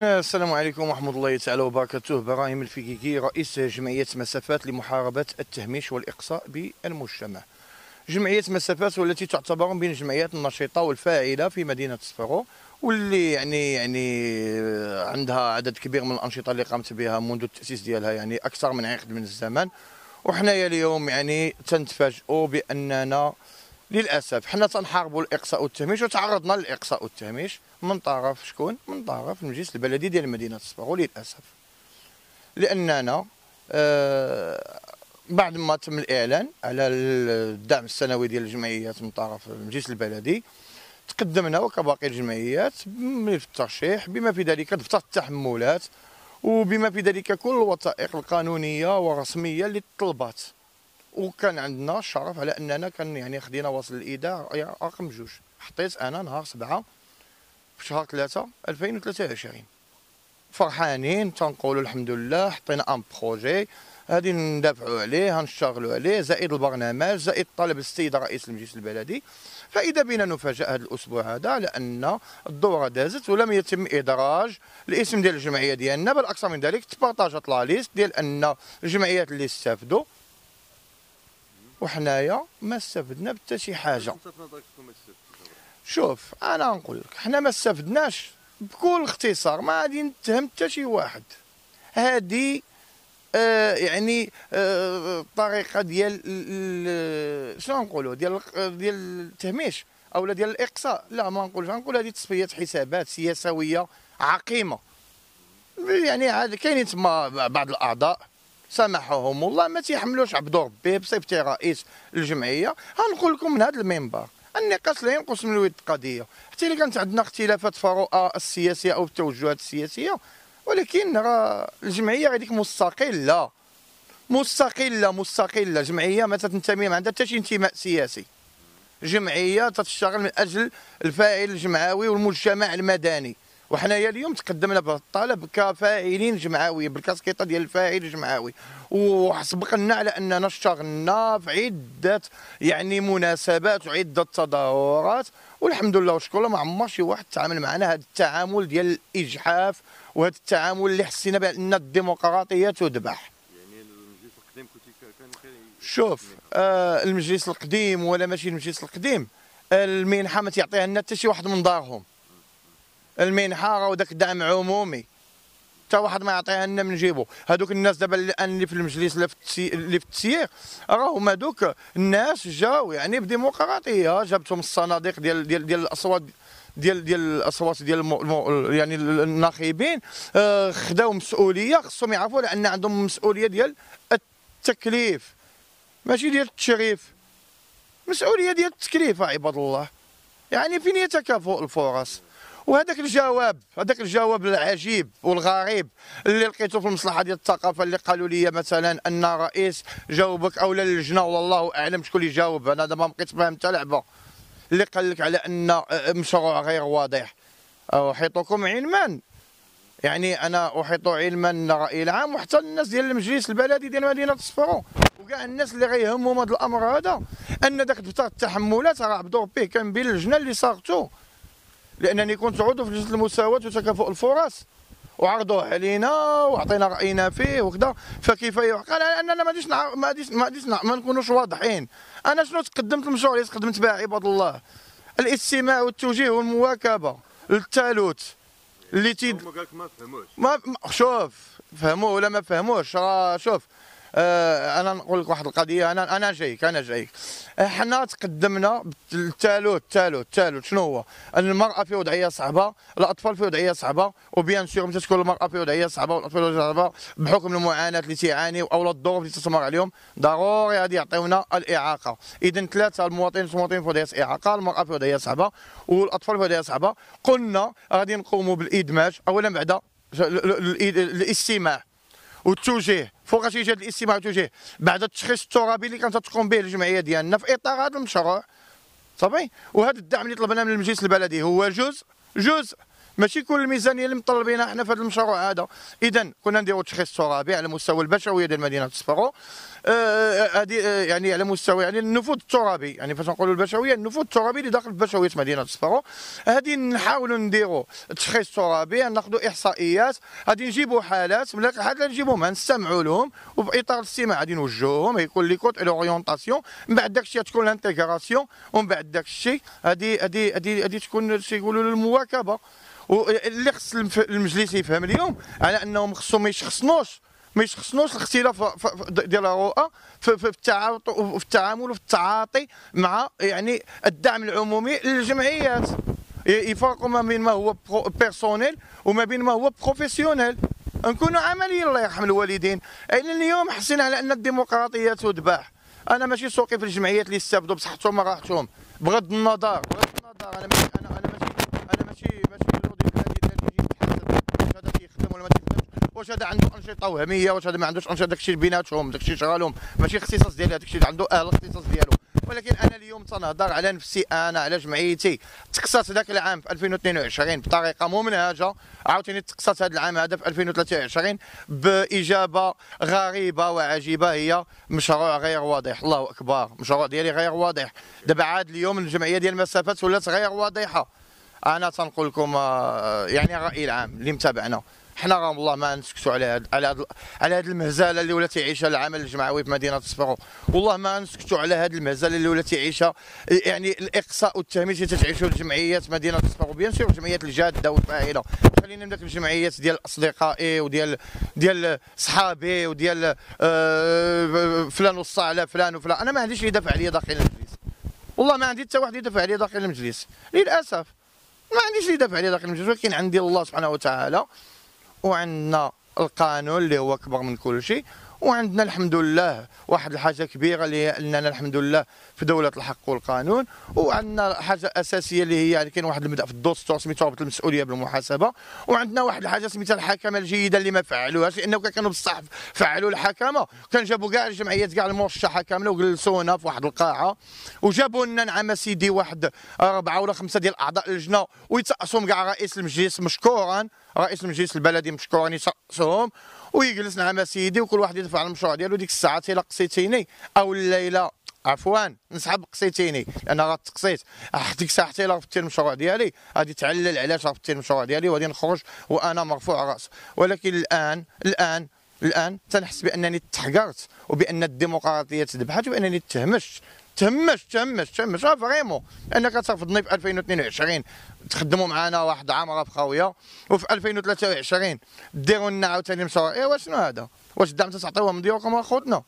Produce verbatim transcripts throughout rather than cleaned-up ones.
السلام عليكم ورحمة الله تعالى وبركاته. براهيم الفكيكي، رئيس جمعية مسافات لمحاربة التهميش والإقصاء بالمجتمع. جمعية مسافات والتي تعتبر من الجمعيات النشيطة والفاعلة في مدينة صفرو، واللي يعني يعني عندها عدد كبير من الأنشطة اللي قامت بها منذ التأسيس ديالها، يعني أكثر من عقد من الزمن. وحنايا اليوم يعني تنتفاجئوا بأننا للاسف حنا تنحاربوا الاقصاء والتهميش، وتعرضنا للاقصاء والتهميش من طرف شكون؟ من طرف المجلس البلدي ديال مدينه صفرو للاسف. لاننا آه بعد ما تم الاعلان على الدعم السنوي ديال الجمعيات من طرف المجلس البلدي، تقدمنا وكباقي الجمعيات بملف الترشيح، بما في ذلك دفتر التحملات، وبما في ذلك كل الوثائق القانونيه والرسميه اللي طلبات. وكان عندنا الشرف على اننا كان يعني خدينا وصل الايداع رقم جوج، حطيت انا نهار سبعة في شهر ثلاثة ألفين وثلاثة وعشرين. فرحانين تنقولوا الحمد لله، حطينا ان بروجي غادي ندافعوا عليه، غنشتغلوا عليه، زائد البرنامج، زائد طلب السيد رئيس المجلس البلدي. فاذا بنا نفاجأ هذا الاسبوع هذا لان الدوره دازت ولم يتم ادراج الاسم ديال الجمعيه ديالنا، بل اكثر من ذلك تبارطاجت لا ليست ديال ان الجمعيات اللي استافدوا، وحنايا ما استفدنا بتا شي حاجه. شوف انا نقول لك، حنا ما استفدناش بكل اختصار، ما غادي نتهم حتى شي واحد. هذه آه يعني آه الطريقه ديال شنو نقولوا ديال ديال التهميش اولا ديال الاقصاء. لا ما نقولش، نقول هذه تصفيه حسابات سياسويه عقيمه. يعني عاد كاينين تما بعض الاعضاء سامحهم الله ما تيحملوش عبدو ربي بصفتي رئيس الجمعيه. غنقول لكم من هذا المنبر، النقاش لا ينقص من الود قضيه، حتى الا كانت عندنا اختلافات في الرؤى السياسيه او التوجهات السياسيه، ولكن راه الجمعيه هذيك مستقله مستقله مستقله. جمعيه ما تنتمي، ما عندها حتى شي انتماء سياسي. جمعيه تشتغل من اجل الفاعل الجمعوي والمجتمع المدني. وحنايا اليوم تقدمنا بهذا الطلب كفاعلين جمعوي بالكاسكيطه ديال الفاعل الجمعوي، وسبق لنا على اننا اشتغلنا في عده يعني مناسبات وعده تظاهرات، والحمد لله والشكر لله ما عمر شي واحد تعامل معنا هذا التعامل ديال الاجحاف، وهذا التعامل اللي حسينا بان الديمقراطيه تذبح. يعني المجلس القديم كنت كان خير. شوف آه المجلس القديم ولا ماشي المجلس القديم، المنحه ما تعطيها لنا حتى شي واحد من دارهم. المنحه راه داك دعم عمومي، حتى واحد ما يعطيها لنا من جيبو. هذوك الناس دابا اللي في المجلس اللي في اللي في التسيير راهم هذوك الناس جاوا يعني بديمقراطيه، جابتهم الصناديق ديال ديال ديال الاصوات ديال ديال الاصوات ديال المو يعني الناخبين. آه خداو مسؤوليه، خصهم يعرفوا لان عندهم مسؤوليه ديال التكليف ماشي ديال التشريف، مسؤوليه ديال التكليف عباد الله. يعني فين هي تكافؤ الفرص؟ وهذاك الجواب هذاك الجواب العجيب والغريب اللي لقيته في المصلحه ديال الثقافه، اللي قالوا لي مثلا ان رئيس جاوبك اولا اللجنه والله اعلم شكون اللي جاوب، انا دابا ما بقيت فاهم حتى لعبه، اللي قال لك على ان مشروع غير واضح. احيطكم علما، يعني انا احيط علما الراي العام وحتى الناس ديال المجلس البلدي ديال مدينه صفرو وكاع الناس اللي غيهمهم هذا الامر هذا، ان داك دفتر التحملات راه عبدو ربيه كان بين اللجنه اللي صاغتو، لانني كنت عضو في لجنه المساواه وتكافؤ الفرص، وعرضوه علينا وعطينا راينا فيه وكذا. فكيف يعقل اننا ما غاديش ما غاديش ما غاديش ما نكونوش واضحين؟ انا شنو تقدمت المشروع اللي تقدمت به عباد الله؟ الاستماع والتوجيه والمواكبه للثالوث اللي تيد. هما قالك ما فهموش. ما شوف فهموه ولا ما فهموش، راه شوف آه انا نقول لك واحد القضيه، انا انا جايك انا جايك حنا تقدمنا بالثالوث. الثالوث الثالوث شنو هو؟ المراه في وضعيه صعبه، الاطفال في وضعيه صعبه، وبيان سور متى تكون المراه في وضعيه صعبه والاطفال في وضعيه صعبه بحكم المعاناه اللي تيعانيو او الظروف اللي تتمر عليهم، ضروري غادي يعطيونا الاعاقه. اذا ثلاثه، المواطنين المواطنين في وضعيه اعاقه، المراه في وضعيه صعبه، والاطفال في وضعيه صعبه. قلنا غادي نقوموا بالادماج اولا بعد الاستماع والتوجيه، فوق شي جهه الاستماع والتوجيه بعد التشخيص الترابي اللي كانت تقوم به الجمعيه ديالنا في اطار هذا المشروع صافي. وهذا الدعم اللي طلبناه من المجلس البلدي هو جزء جزء ماشي كل الميزانيه اللي مطلبينها حنا في هذا المشروع هذا. اذا كنا نديروا تشخيص ترابي على مستوى البشويه ديال مدينه سبارو، هذه آه يعني على مستوى يعني النفوذ الترابي، يعني فاش نقولوا البشويه النفوذ الترابي اللي داخل بشويه مدينه سبارو، هذه نحاولوا نديروا تشخيص ترابي، ناخذوا احصائيات، غادي نجيبوا حالات، من الحالات اللي نجيبوهم نستمعوا لهم، وفي اطار الاستماع غادي نوجهوهم، يكون ليكوت اي لوريونطاسيون، من بعد داك الشيء تكون الانتيغراسيون، ومن بعد داك الشيء هذه هذه هذه هذه تكون تيقولوا المواكبه. واللي خص المجلس يفهم اليوم على انهم خصهم ما يشخصنوش ما يشخصنوش الاختلاف ديال الرؤى في, في التعاطي وفي التعامل وفي التعاطي مع يعني الدعم العمومي للجمعيات، يفرقوا ما بين ما هو بيرسونيل وما بين ما هو بروفيسيونيل، نكونوا عمليين الله يرحم الوالدين. يعني اليوم حسينا على ان الديمقراطيه تذبح. انا ماشي سوقي في الجمعيات اللي استافدوا بصحتهم ما راحتهم، بغض النظر بغض النظر انا ماشي انا انا ماشي انا ماشي ماشي لودي بلادي اللي يجي يتحاسب واش هذا كيخدم ولا ما تيخدمش، واش هذا عنده انشطه وهميه، واش هذا ما عندوش انشطه، داكشي بيناتهم، داكشي شغالهم، ماشي اختصاص ديالي، داكشي اللي عنده اهل الاختصاص ديالو. ولكن انا اليوم تنهضر على نفسي انا، على جمعيتي. تقصات ذاك العام في ألفين واثنين وعشرين بطريقه ممنهجه، عاوتاني تقصات هذا العام هذا في ألفين وثلاثة وعشرين باجابه غريبه وعجيبه، هي مشروع غير واضح. الله اكبر، مشروع ديالي غير واضح. دابا عاد اليوم الجمعيه ديال المسافات ولات غير واضحه. انا تنقول لكم يعني الراي العام اللي متابعنا، حنا راه والله ما نسكتوا على هاد على هاد على هاد المهزله اللي ولات يعيشها العمل الجمعوي في مدينه سبارو، والله ما نسكتوا على هاد المهزله اللي ولات يعيشها يعني الاقصاء والتهميش اللي تتعيشوا الجمعيات مدينه سبارو، بيان سور الجمعيات الجاده والفاعله. خلينا من داك الجمعيات ديال اصدقائي وديال ديال صحابي وديال آه فلان وصى على فلان وفلان، انا ما عنديش اللي يدافع عليا داخل المجلس، والله ما عندي حتى واحد يدافع عليا داخل المجلس للاسف، ما عنديش اللي يدافع عليا داخل المجلس. ولكن عندي الله سبحانه وتعالى، وعندنا القانون اللي هو اكبر من كل شيء، وعندنا الحمد لله واحد الحاجه كبيره اللي هي اننا الحمد لله في دوله الحق والقانون، وعندنا حاجه اساسيه اللي هي يعني كاين واحد المبدا في الدستور سميتو رابط المسؤوليه بالمحاسبه، وعندنا واحد الحاجه سميتها الحكمه الجيده اللي ما فعلوهاش، لانه كانوا بصح فعلوا الحكمه، كان جابوا كاع الجمعيات كاع المرشحه كامله وجلسونا في واحد القاعه، وجابوا لنا نعم سيدي واحد اربعه ولا خمسه ديال اعضاء اللجنه ويتأسهم كاع رئيس المجلس مشكورا، رئيس المجلس البلدي مشكورا يتأسهم ويجلس نعم سيدي، وكل واحد يدفع على المشروع ديالو. ديك الساعه الا قصيتيني او الليله عفوا نسحب قصيتيني لان راه تقصيت، ديك الساعه حتى الا رفضتي المشروع ديالي غادي تعلل علاش رفضتي المشروع ديالي وغادي نخرج وانا مرفوع راس. ولكن الان الان الان تنحس بانني تحقرت وبان الديمقراطيه تذبحت وبانني تهمشت تهمش تهمش تهمش اه فريمون، لانك ترفضني في ألفين واثنين وعشرين تخدموا معنا واحد عام راه في خاويه، وفي ألفين وثلاثة وعشرين ديروا لنا عاوتاني مشروع. ايوا شنو هذا؟ واش الدعم تعطيوه من ديالكم اخوتنا؟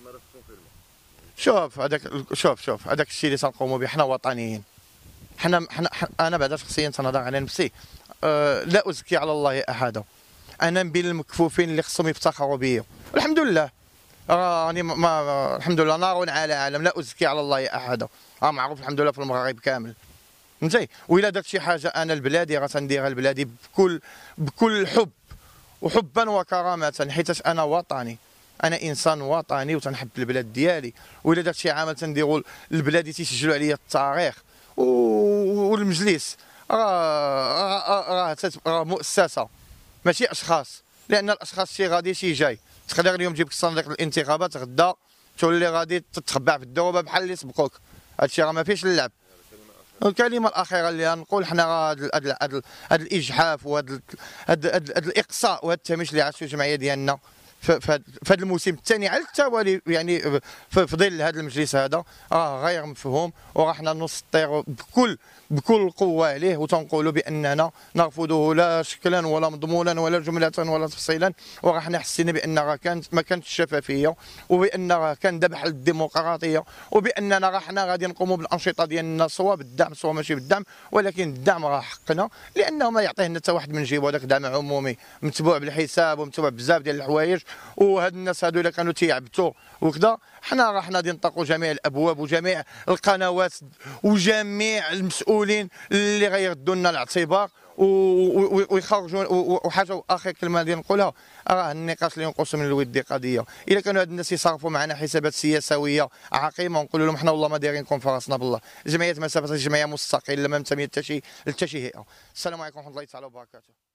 شوف هذاك شوف شوف هذاك الشيء اللي تنقوموا به حنا وطنيين، حنا حنا انا بعدا شخصيا تنهضر على نفسي، أه لا ازكي على الله احدا، انا من بين المكفوفين اللي خصهم يفتخروا بيا والحمد لله، راني ما, ما الحمد لله نار على عالم، لا ازكي على الله احدا، راه معروف الحمد لله في المغرب كامل فهمتي. وإلا درت شي حاجه انا لبلادي راه تنديرها لبلادي بكل بكل حب وحبا وكرامه، حيت انا وطني، انا انسان وطني وتنحب البلاد ديالي. وإلا درت شي عمل تنديرو لبلادي تيسجلوا عليا التاريخ، والمجلس راه راه مؤسسه ماشي اشخاص، لان الاشخاص شي غادي شي جاي. تقدر اليوم تجيب صندوق الانتخابات غدا تولي غادي تتخبع في الدروبه بحال اللي سبقوك، هادشي راه ما فيهش اللعب. الكلمه الاخيره اللي غنقول، حنا راه هذا الاجحاف وهذا هذا الاقصاء وهذا التهميش اللي عاشوا الجمعيه ديالنا في هذا الموسم الثاني على التوالي، يعني في ظل هذا المجلس هذا راه غير مفهوم، وراه حنا نسطر بكل بكل قوه عليه وتنقولوا باننا نرفضه لا شكلا ولا مضمونا ولا جمله ولا تفصيلا. وراه حنا حسينا بان راه كانت ما كانتش الشفافيه، وبان راه كان ذبح للديمقراطيه، وباننا راه حنا غادي نقوموا بالانشطه ديالنا سواء بالدعم سواء ماشي بالدعم، ولكن الدعم راه حقنا، لانه ما يعطيه لنا حتى واحد من جيبو. هذاك دعم عمومي متبوع بالحساب ومتبوع بزاف ديال الحوايج، وهاد الناس هادو الا كانوا تيعبتوا وكذا، حنا راه حنا غادي نطلقوا جميع الابواب وجميع القنوات وجميع المسؤولين اللي غيردوا لنا الاعتبار ويخرجوا. وحاجه اخر كلمه اللي نقولها، راه النقاش اللي ينقص من الودي قضيه. الا كانوا هاد الناس يصرفوا معنا حسابات سياسويه عقيمه ونقولوا لهم حنا والله ما دايرينكم في راسنا بالله. جمعيه مسافه جمعيه مستقله ما منتميه حتى شي حتى شي هيئه. السلام عليكم ورحمه الله تعالى وبركاته.